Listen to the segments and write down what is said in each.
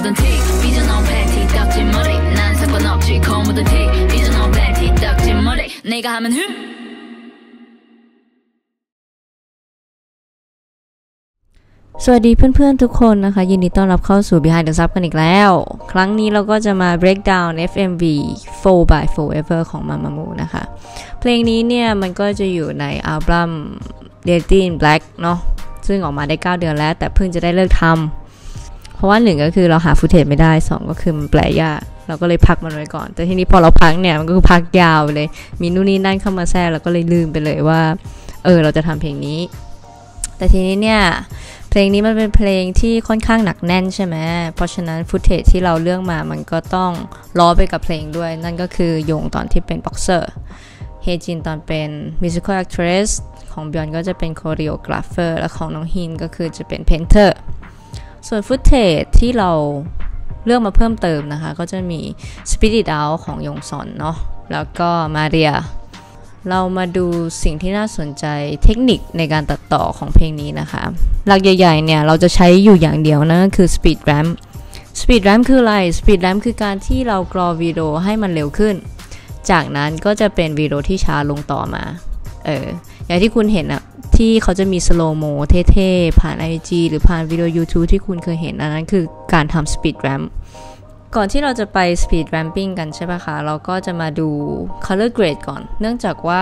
묻은 티 삐져나온 팬티 떡진 머리 난 상관없지 코 묻은 티 삐져나온 팬티 떡진 머리 내가 하면 흠 สวัสดีเพื่อนๆทุกคนนะคะยินดีต้อนรับเข้าสู่ Behind the Sub กันอีกแล้วครั้งนี้เราก็จะมา break down FMV 4 by Forever ของ Mamamoo นะคะเพลงนี้เนี่ยมันก็จะอยู่ในอัลบั้ม Dirty in Black เนาะซึ่งออกมาได้9เดือนแล้วแต่เพิ่งจะได้เลิกทำเพราะว่า1ก็คือเราหาฟุตเทจไม่ได้2ก็คือมันแปลยากเราก็เลยพักมันไว้ก่อนแต่ทีนี้พอเราพักเนี่ยมันก็คือพักยาวไปเลยมีนู่นนี่นั่นเข้ามาแทรกเราก็เลยลืมไปเลยว่าเราจะทำเพลงนี้แต่ทีนี้เนี่ยเพลงนี้มันเป็นเพลงที่ค่อนข้างหนักแน่นใช่ไหมเพราะฉะนั้นฟุตเทจที่เราเลือกมามันก็ต้องล้อไปกับเพลงด้วยนั่นก็คือยงตอนที่เป็นบ็อกเซอร์เฮจินตอนเป็น musical actress ของบยอนก็จะเป็น choreographer และของน้องฮินก็คือจะเป็น painter ส่วนฟุตเทจที่เราเลือกมาเพิ่มเติมนะคะก็จะมี Spit It Out ของยงซอนเนาะแล้วก็มาเรียเรามาดูสิ่งที่น่าสนใจเทคนิคในการตัดต่อของเพลงนี้นะคะหลักใหญ่ๆเนี่ยเราจะใช้อยู่อย่างเดียวนะคือ Speed Ramp Speed Ramp คืออะไร Speed Ramp คือการที่เรากรอวิดีโอให้มันเร็วขึ้นจากนั้นก็จะเป็นวิดีโอที่ช้าลงต่อมาอย่างที่คุณเห็นอะที่เขาจะมีสโลโมเท่ๆผ่าน IG หรือผ่านวิดีโอ YouTube ที่คุณเคยเห็นอันนั้นคือการทำ Speed Ramp ก่อนที่เราจะไป Speed Ramping กันใช่ป่ะคะเราก็จะมาดู Color Grade ก่อนเนื่องจากว่า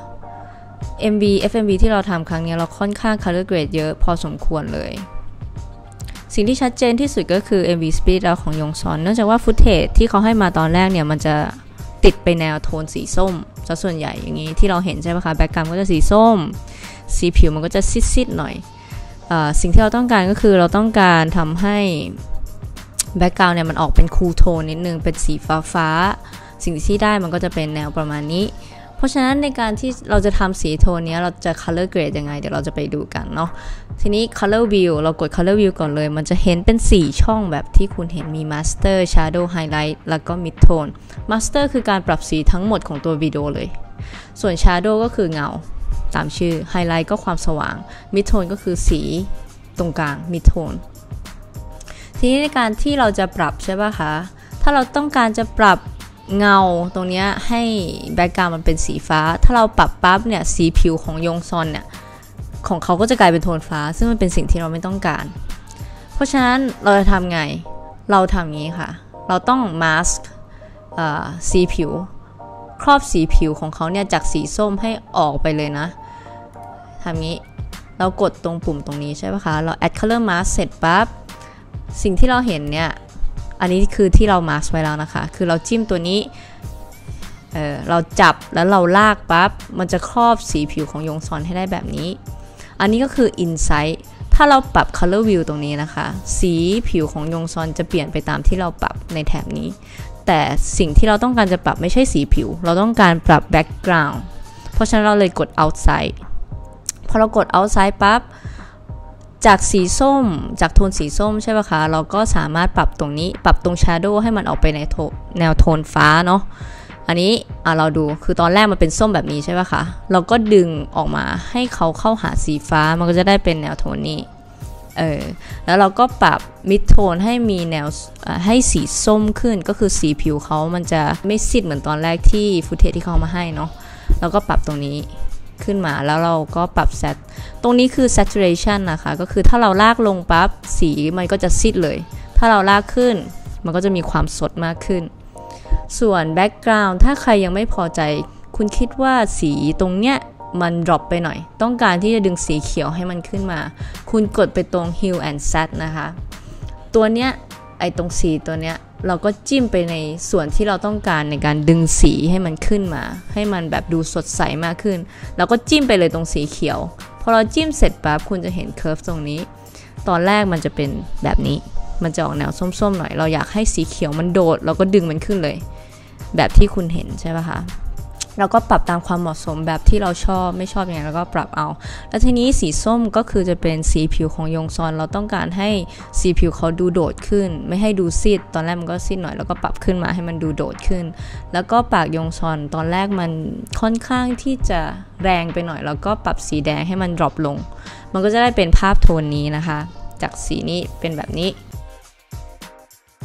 FMV ที่เราทำครั้งนี้เราค่อนข้าง Color Grade เยอะพอสมควรเลยสิ่งที่ชัดเจนที่สุดก็คือ MV Speed Out ของยงซอนเนื่องจากว่าฟุตเทจที่เขาให้มาตอนแรกเนี่ยมันจะติดไปแนวโทนสีส้มซะส่วนใหญ่อย่างนี้ที่เราเห็นใช่ป่ะคะแบ็คกราวด์ก็จะสีส้มสีผิวมันก็จะซิดๆหน่อยสิ่งที่เราต้องการก็คือเราต้องการทำให้แบ็คกราวด์เนี่ยมันออกเป็นคูลโทนนิดนึงเป็นสีฟ้าสิ่งที่ได้มันก็จะเป็นแนวประมาณนี้เพราะฉะนั้นในการที่เราจะทำสีโทนนี้เราจะ color grade ยังไงเดี๋ยวเราจะไปดูกันเนาะทีนี้ color view เรากด color view ก่อนเลยมันจะเห็นเป็น4ช่องแบบที่คุณเห็นมี master shadow highlight แล้วก็ mid tone master คือการปรับสีทั้งหมดของตัววิดีโอเลยส่วน shadow ก็คือเงาตามชื่อ highlight ก็ความสว่าง mid tone ก็คือสีตรงกลาง mid toneทีนี้ในการที่เราจะปรับใช่ป่ะคะถ้าเราต้องการจะปรับเงาตรงนี้ให้แบ็คกราวด์มันเป็นสีฟ้าถ้าเราปรับปั๊บเนี่ยสีผิวของยงซอนเนี่ยของเขาก็จะกลายเป็นโทนฟ้าซึ่งมันเป็นสิ่งที่เราไม่ต้องการเพราะฉะนั้นเราจะทำไงเราทำงี้ค่ะเราต้องมาสก์สีผิวครอบสีผิวของเขาเนี่ยจากสีส้มให้ออกไปเลยนะทำงี้เรากดตรงปุ่มตรงนี้ใช่ป่ะคะเรา add color mask เสร็จปั๊บสิ่งที่เราเห็นเนี่ยอันนี้คือที่เรามาร์คไว้แล้วนะคะคือเราจิ้มตัวนี้เราจับแล้วเราลากปั๊บมันจะครอบสีผิวของยงซอนให้ได้แบบนี้อันนี้ก็คือ Insight ถ้าเราปรับ Color View ตรงนี้นะคะสีผิวของยงซอนจะเปลี่ยนไปตามที่เราปรับในแถบนี้แต่สิ่งที่เราต้องการจะปรับไม่ใช่สีผิวเราต้องการปรับ Background เพราะฉะนั้นเราเลยกด Outside พอเรากด Outside ปั๊บจากสีส้มจากโทนสีส้มใช่ป่ะคะเราก็สามารถปรับตรงนี้ปรับตรง Shadow ให้มันออกไปในแนวโทนฟ้าเนาะอันนี้เราดูคือตอนแรกมันเป็นส้มแบบนี้ใช่ป่ะคะเราก็ดึงออกมาให้เขาเข้าหาสีฟ้ามันก็จะได้เป็นแนวโทนนี้แล้วเราก็ปรับ Mid Tone ให้มีแนวให้สีส้มขึ้นก็คือสีผิวเขามันจะไม่ซีดเหมือนตอนแรกที่ฟุตเทจที่เขามาให้เนาะเราก็ปรับตรงนี้ขึ้นมาแล้วเราก็ปรับ set ตรงนี้คือ saturation นะคะก็คือถ้าเราลากลงปั๊บสีมันก็จะซีดเลยถ้าเราลากขึ้นมันก็จะมีความสดมากขึ้นส่วน background ถ้าใครยังไม่พอใจคุณคิดว่าสีตรงเนี้ยมัน drop ไปหน่อยต้องการที่จะดึงสีเขียวให้มันขึ้นมาคุณกดไปตรง hue and set นะคะตัวเนี้ยไอตรงสีตัวเนี้ยเราก็จิ้มไปในส่วนที่เราต้องการในการดึงสีให้มันขึ้นมาให้มันแบบดูสดใสมากขึ้นเราก็จิ้มไปเลยตรงสีเขียวพอเราจิ้มเสร็จปั๊บคุณจะเห็นเคอร์ฟตรงนี้ตอนแรกมันจะเป็นแบบนี้มันจะออกแนวส้มๆหน่อยเราอยากให้สีเขียวมันโดดเราก็ดึงมันขึ้นเลยแบบที่คุณเห็นใช่ป่ะคะเราก็ปรับตามความเหมาะสมแบบที่เราชอบไม่ชอบยังไงเราก็ปรับเอาแล้วทีนี้สีส้มก็คือจะเป็นสีผิวของยงซอนเราต้องการให้สีผิวเขาดูโดดขึ้นไม่ให้ดูซีดตอนแรกมันก็ซีดหน่อยแล้วก็ปรับขึ้นมาให้มันดูโดดขึ้นแล้วก็ปากยงซอนตอนแรกมันค่อนข้างที่จะแรงไปหน่อยแล้วก็ปรับสีแดงให้มันดรอปลงมันก็จะได้เป็นภาพโทนนี้นะคะจากสีนี้เป็นแบบนี้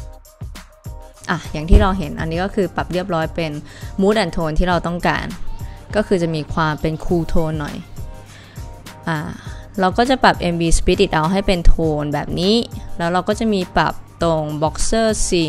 อย่างที่เราเห็นอันนี้ก็คือปรับเรียบร้อยเป็น mood and tone ที่เราต้องการก็คือจะมีความเป็น cool tone หน่อยเราก็จะปรับ MV Split It Out ให้เป็นโทนแบบนี้แล้วเราก็จะมีปรับตรง boxer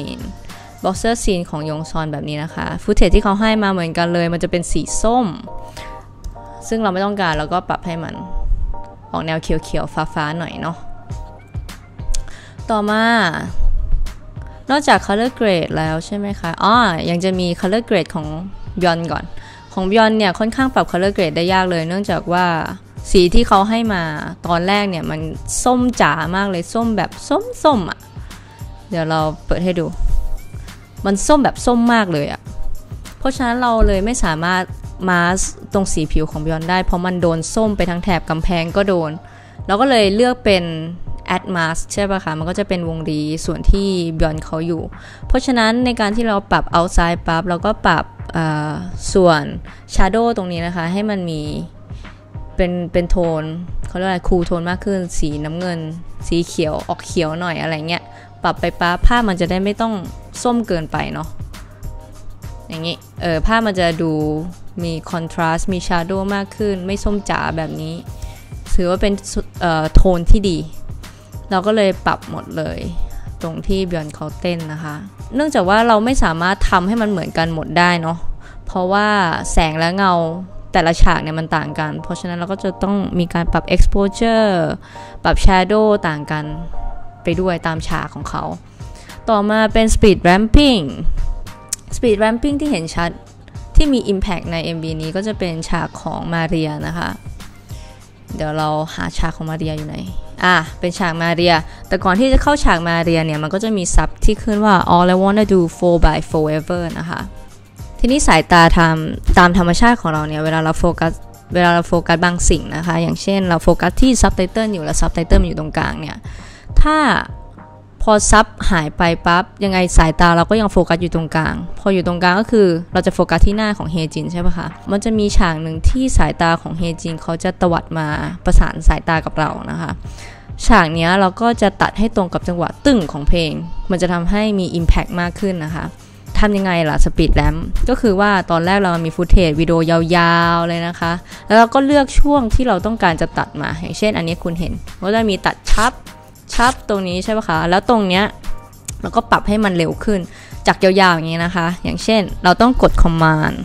scene ของยงซอนแบบนี้นะคะฟุตเทจที่เขาให้มาเหมือนกันเลยมันจะเป็นสีส้มซึ่งเราไม่ต้องการเราก็ปรับให้มันออกแนวเขียวๆฟ้าๆหน่อยเนาะต่อมานอกจาก color grade แล้วใช่ไหมคะยังจะมี color grade ของ Beyond ก่อนของ Beyond เนี่ยค่อนข้างปรับ color grade ได้ยากเลยเนื่องจากว่าสีที่เขาให้มาตอนแรกเนี่ยมันส้มจ๋ามากเลยส้มแบบส้มเดี๋ยวเราเปิดให้ดูมันส้มแบบส้มมากเลยเพราะฉะนั้นเราเลยไม่สามารถมาสตรงสีผิวของ Beyond ได้เพราะมันโดนส้มไปทั้งแถบกำแพงก็โดนเราก็เลยเลือกเป็น add mask ใช่ป่ะคะมันก็จะเป็นวงรีส่วนที่ Beyond เขาอยู่เพราะฉะนั้นในการที่เราปรับ outside ปั๊บเราก็ปรับส่วน shadow ตรงนี้นะคะให้มันมีเป็นโทนเขาเรียกอะไรคูลโทนมากขึ้นสีน้ำเงินสีเขียวออกเขียวหน่อยอะไรเงี้ยปรับไปปั๊บภาพมันจะได้ไม่ต้องส้มเกินไปเนาะอย่างนี้ภาพมันจะดูมีคอนทราสต์มีชาร์โดว์มากขึ้นไม่ส้มจ๋าแบบนี้ถือว่าเป็นโทนที่ดีเราก็เลยปรับหมดเลยตรงที่เบียนเขาเต้นนะคะเนื่องจากว่าเราไม่สามารถทำให้มันเหมือนกันหมดได้เนาะเพราะว่าแสงและเงาแต่ละฉากเนี่ยมันต่างกันเพราะฉะนั้นเราก็จะต้องมีการปรับ exposure ปรับ shadow ต่างกันไปด้วยตามฉากของเขาต่อมาเป็น speed ramping ที่เห็นชัดที่มี impact ใน MV นี้ก็จะเป็นฉากของมาเรียนะคะเดี๋ยวเราหาฉากของมาเรียอยู่ไหนเป็นฉากมาเรียแต่ก่อนที่จะเข้าฉากมาเรียเนี่ยมันก็จะมีซับที่ขึ้นว่า all I wanna do 4x forever นะคะทีนี้สายตาตามธรรมชาติของเราเนี่ยเวลาเราโฟกัสบางสิ่งนะคะอย่างเช่นเราโฟกัสที่ซับไตเติลอยู่แล้วซับไตเติลอยู่ตรงกลางเนี่ยถ้าพอซับหายไปปั๊บยังไงสายตาเราก็ยังโฟกัสอยู่ตรงกลางพออยู่ตรงกลางก็คือเราจะโฟกัสที่หน้าของเฮจินใช่ปะคะมันจะมีฉากหนึ่งที่สายตาของเฮจินเขาจะตวัดมาประสานสายตากับเรานะคะฉากนี้เราก็จะตัดให้ตรงกับจังหวะตึ้งของเพลงมันจะทำให้มี impact มากขึ้นนะคะทำยังไงล่ะสปีดแรมก็คือว่าตอนแรกเรามีฟุตเทจวิดีโอยาวๆเลยนะคะแล้วเราก็เลือกช่วงที่เราต้องการจะตัดมาอย่างเช่นอันนี้คุณเห็นว่าจะมีตัดชับตรงนี้ใช่ปะคะแล้วตรงเนี้ยเราก็ปรับให้มันเร็วขึ้นจากยาวๆอย่างนี้นะคะอย่างเช่นเราต้องกด command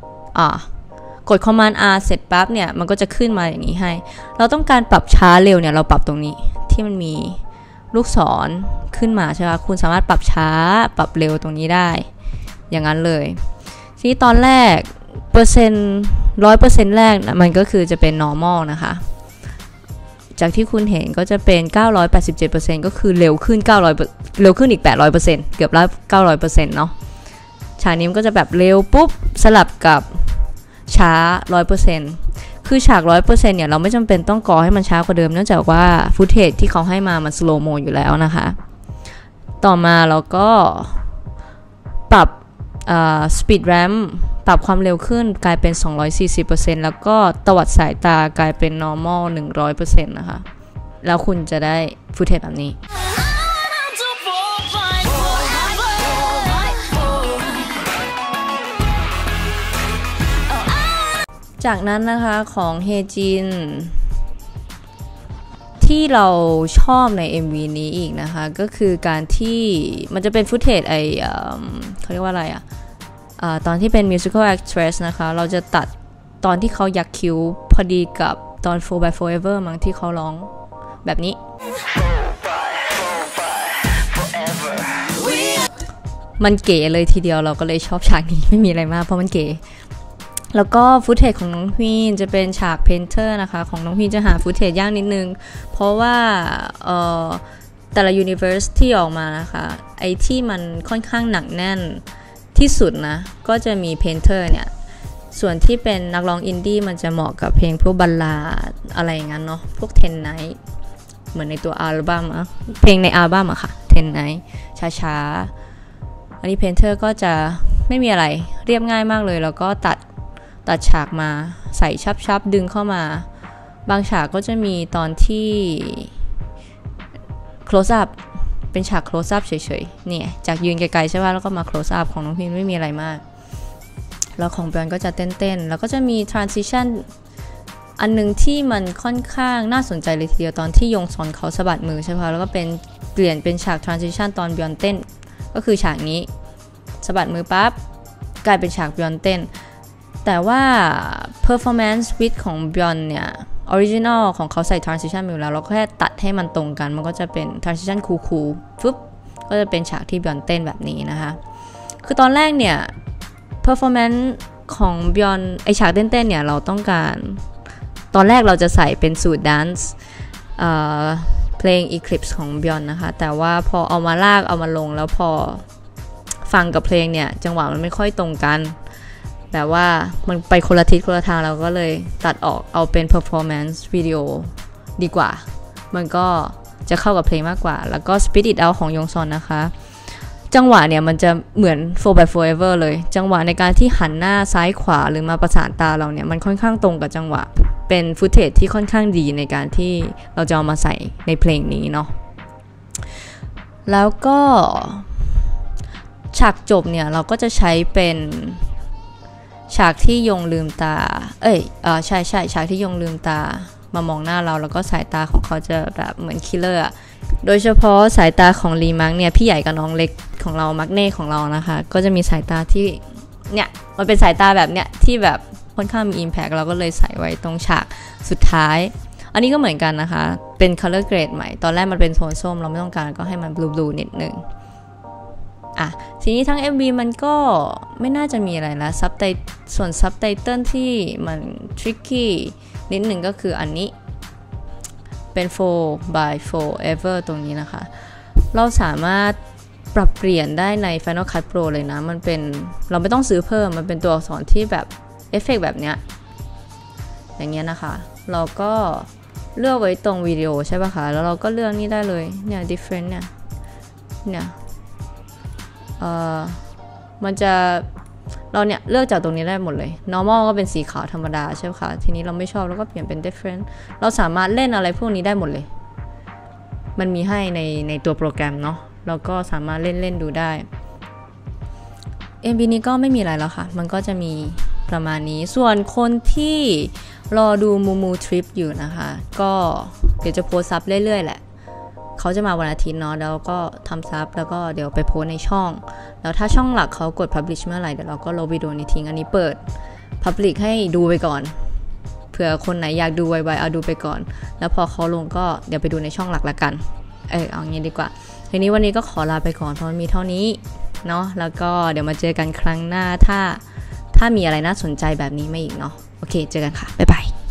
R เสร็จปั๊บเนี่ยมันก็จะขึ้นมาอย่างนี้ให้เราต้องการปรับช้าเร็วเนี่ยเราปรับตรงนี้ที่มันมีลูกศรขึ้นมาใช่ปะคุณสามารถปรับช้าปรับเร็วตรงนี้ได้อย่างนั้นเลยที่ตอนแรก100% แรกมันก็คือจะเป็น normal นะคะจากที่คุณเห็นก็จะเป็น 987% ก็คือเร็วขึ้นอีก 800% เกือบแล้ว 900% เนาะฉากนี้มันก็จะแบบเร็วปุ๊บสลับกับช้า 100% คือฉาก 100% เนี่ยเราไม่จำเป็นต้องกอให้มันช้ากว่าเดิมเนื่องจากว่าฟุตเทจที่เขาให้มามันสโลว์โมอยู่แล้วนะคะต่อมาเราก็ปรับspeed ramp ปรับความเร็วขึ้นกลายเป็น 240% แล้วก็ตวัดสายตากลายเป็น normal 100% นะคะแล้วคุณจะได้ฟุตเทจแบบนี้จากนั้นนะคะของเฮจินที่เราชอบใน MV นี้อีกนะคะก็คือการที่มันจะเป็นฟุตเทจเขาเรียกว่าอะไรตอนที่เป็น musical actress นะคะเราจะตัดตอนที่เขายักคิ้วพอดีกับตอน 4x forever มั้งที่เขาร้องแบบนี้มันเก๋เลยทีเดียวเราก็เลยชอบฉากนี้ไม่มีอะไรมากเพราะมันเก๋แล้วก็ฟุตเทจของน้องฮวีนจะเป็นฉากเพนเทอร์นะคะของน้องฮวีนจะหาฟุตเทจยากนิดนึงเพราะว่าแต่ละยูนิเวอร์สที่ออกมานะคะไอที่มันค่อนข้างหนักแน่นที่สุดนะก็จะมีเพนเทอร์เนี่ยส่วนที่เป็นนักร้องอินดี้มันจะเหมาะกับเพลงพวกบัลลาดอะไรอย่างนั้นเนาะพวกเทนไนท์เหมือนในตัวอัลบั้มเพลงในอัลบั้มค่ะเทนไนท์ช้าๆอันนี้เพนเทอร์ก็จะไม่มีอะไรเรียบง่ายมากเลยแล้วก็ตัดฉากมาใส่ชับดึงเข้ามาบางฉากก็จะมีตอนที่ close up ไปเป็นฉาก close up เฉยๆเนี่ยจากยืนไกลๆใช่ป่ะแล้วก็มา close up ของน้องพิมไม่มีอะไรมากแล้วของบยอนก็จะเต้นๆแล้วก็จะมี transition อันนึงที่มันค่อนข้างน่าสนใจเลยทีเดียวตอนที่ยงซอนเขาสะบัดมือใช่ป่ะแล้วก็เป็นเปลี่ยนเป็นฉาก transition ตอนบยอนเต้นก็คือฉากนี้สะบัดมือปั๊บกลายเป็นฉากบยอนเต้นแต่ว่า performance with ของบยอนเนี่ยoriginal ของเขาใส่ transition อยู่แล้วเราก็แค่ตัดให้มันตรงกันมันก็จะเป็น transitionคูลๆฟึบก็จะเป็นฉากที่บยอนเต้นแบบนี้นะคะคือตอนแรกเนี่ย performance ของบยอนไอฉากเต้นๆเนี่ยเราต้องการตอนแรกเราจะใส่เป็นสูตร dance เพลง Eclipse ของบยอนนะคะแต่ว่าพอเอามาลากเอามาลงแล้วพอฟังกับเพลงเนี่ยจังหวะมันไม่ค่อยตรงกันแบบว่ามันไปคนละทิศคนละทางเราก็เลยตัดออกเอาเป็น performance video ดีกว่ามันก็จะเข้ากับเพลงมากกว่าแล้วก็ Spit It Out ของยงซอนนะคะจังหวะเนี่ยมันจะเหมือน 4x Forever เลยจังหวะในการที่หันหน้าซ้ายขวาหรือมาประสานตาเราเนี่ยมันค่อนข้างตรงกับจังหวะเป็นฟุตเทจที่ค่อนข้างดีในการที่เราจะเอามาใส่ในเพลงนี้เนาะแล้วก็ฉากจบเนี่ยเราก็จะใช้เป็นฉากที่ยงลืมตาใช่ฉากที่ยงลืมตามามองหน้าเราแล้วก็สายตาของเขาจะแบบเหมือนคิลเลอร์โดยเฉพาะสายตาของลีมังเนี่ยพี่ใหญ่กับน้องเล็กของเรามักเน่ของเรานะคะก็จะมีสายตาที่เนี่ยมันเป็นสายตาแบบเนี้ยที่แบบค่อนข้างมี impact เราก็เลยใส่ไว้ตรงฉากสุดท้ายอันนี้ก็เหมือนกันนะคะเป็น color grade ใหม่ตอนแรกมันเป็นโทนส้มเราไม่ต้องการก็ให้มัน blue นิดนึงทีนี้ทั้ง MV มันก็ไม่น่าจะมีอะไรแล้วส่วน subtitle ที่มัน tricky นิดหนึ่งก็คืออันนี้เป็น 4x Forever ตรงนี้นะคะเราสามารถปรับเปลี่ยนได้ใน Final Cut Pro เลยนะมันเป็นเราไม่ต้องซื้อเพิ่มมันเป็นตัวอักษรที่แบบเอฟเฟกต์แบบเนี้ยอย่างเงี้ยนะคะเราก็เลือกไว้ตรงวิดีโอใช่ป่ะคะแล้วเราก็เลือกนี่ได้เลยเนี่ย different เนี่ยมันจะเราเนี่ยเลือกจากตรงนี้ได้หมดเลย normal ก็เป็นสีขาวธรรมดาใช่ไหมคะทีนี้เราไม่ชอบแล้วก็เปลี่ยนเป็น different เราสามารถเล่นอะไรพวกนี้ได้หมดเลยมันมีให้ในตัวโปรแกรมเนาะเราก็สามารถเล่นดูได้ MV นี้ก็ไม่มีอะไรแล้วค่ะมันก็จะมีประมาณนี้ส่วนคนที่รอดูมูทริปอยู่นะคะก็เดี๋ยวจะโพสต์ซับเรื่อยๆแหละเขาจะมาวันอาทิตย์เนาะแล้วก็ทำซับแล้วก็เดี๋ยวไปโพสในช่องแล้วถ้าช่องหลักเขากด publish เมื่อไหร่เดี๋ยวเราก็ลบวิดีโอนี้ทิ้งอันนี้เปิด public ให้ดูไปก่อนเผื่อคนไหนอยากดูไวๆเอาดูไปก่อนแล้วพอเขาลงก็เดี๋ยวไปดูในช่องหลักละกันเอางี้ดีกว่าทีนี้วันนี้ก็ขอลาไปก่อนเพราะมันมีเท่านี้เนาะแล้วก็เดี๋ยวมาเจอกันครั้งหน้าถ้ามีอะไรน่าสนใจแบบนี้มาอีกเนาะโอเคเจอกันค่ะบ๊ายบาย